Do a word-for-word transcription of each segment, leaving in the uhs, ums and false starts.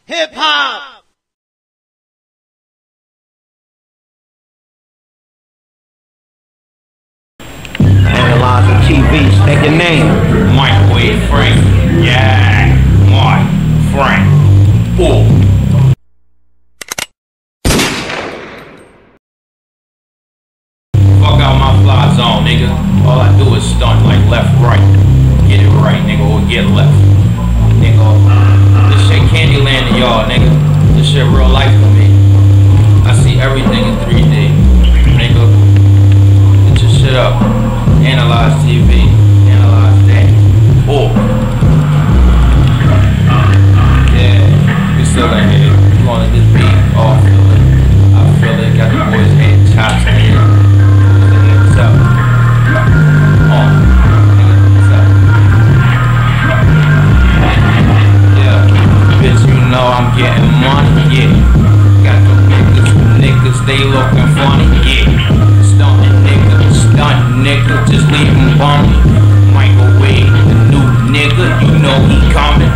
Hip hop. Analyzing T V, state your name. Microwave Frank. Yeah, Mike Frank. Ooh. Fuck out my fly zone, nigga. All I do is stunt like left, right. Get it right, nigga, or get left. Nigga, this shit Candyland to y'all, nigga. This shit real life to me. I see everything in three D. Nigga, get your shit up. Analyze T V. Analyze that. Oh. Yeah, we still in here. We wanted this beat. Oh, I feel it. I feel it. Got the boys' head chops in here. What's up? Oh. What's up? Yeah. Bitch, you know I'm getting money. Yeah. Got the niggas. Niggas, they looking funny. Yeah. Stuntin' nigga. Stunt nigga. Just leave him bummy. Microwave. The new nigga. You know he coming.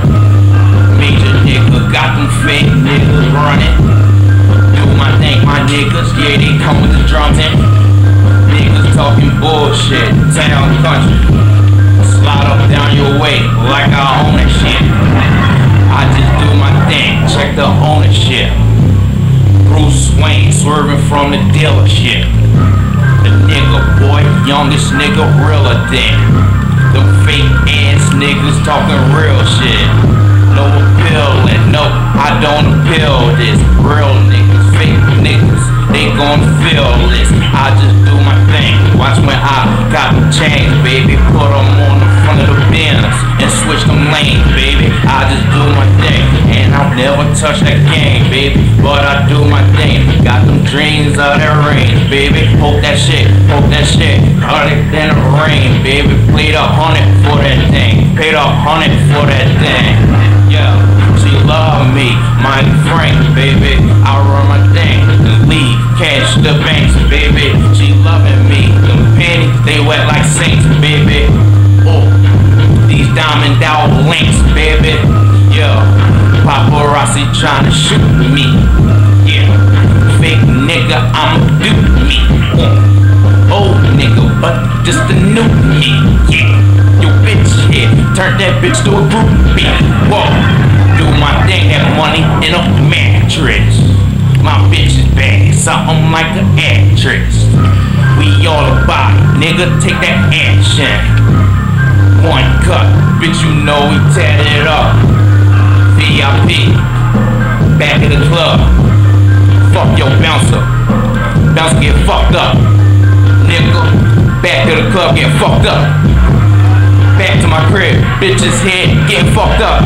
Major nigga. Got them fake niggas running. Do my thing, my niggas. Yeah, they come with the drums in. Niggas talking bullshit. Town country. Slide up down your way like I own that shit. I just do my thing. Check the ownership. Bruce Wayne swerving from the dealership. The nigga boy, youngest nigga, realer than them fake ass niggas talking real shit. No appealing, no, I don't appeal this. Real niggas, fake niggas, they gon' feel this. I just do my thing. Watch when I got the chains, baby. Put them on the front of the Benz and switch them lanes, baby. I just do my thing, and I'll never touch that game, baby. But I do my thing. Got them dreams of that range, baby. Hope that shit, hope that shit. Harder than the rain, baby. Played a hundred for that thing. Paid a hundred for that thing. Yeah, she love me, my Frank, baby. I run my thing and leave, cash the banks, baby. She loving me, them pennies, they wet like saints, baby. Oh, these diamond dowel links, baby. Yeah, paparazzi trying to shoot me. Yeah, fake nigga, I'ma do me. Uh, old nigga, but just a new me. Yeah. Yo, bitch, yeah, turn that bitch to a groupie. Whoa, do my thing, that money in a mattress. My bitch is bad, something like an actress. We all about it, nigga, take that action. One cut, bitch, you know we tatted it up. V I P, back in the club. Fuck your bouncer, bouncer get fucked up. Nigga, back to the club, get fucked up. Back to my crib, bitch's head getting fucked up.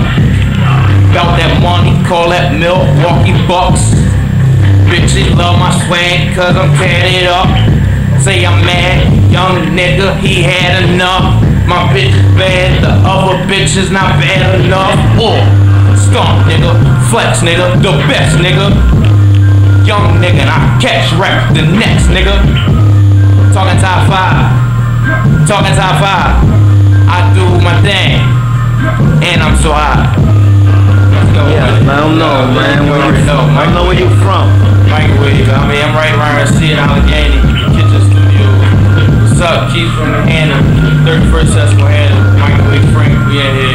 About that money, call that Milwaukee Bucks. Bitches love my swag cause I'm tatted up. Say I'm mad, young nigga, he had enough. My bitch is bad, the other bitch is not bad enough. Oh, stomp nigga, flex nigga, the best nigga. Young nigga, and I catch rap the next nigga. Talking top five, talking top five. I do my thing, and I'm so high. Let's go. Yeah, I don't know, man. Where you know, I don't know where you from. Microwave. I mean, I'm right around here in Allegheny, Kitchen Studio. What's up? Keith from the Hannah, thirty-first Susquehanna. Microwave Frank, we in here.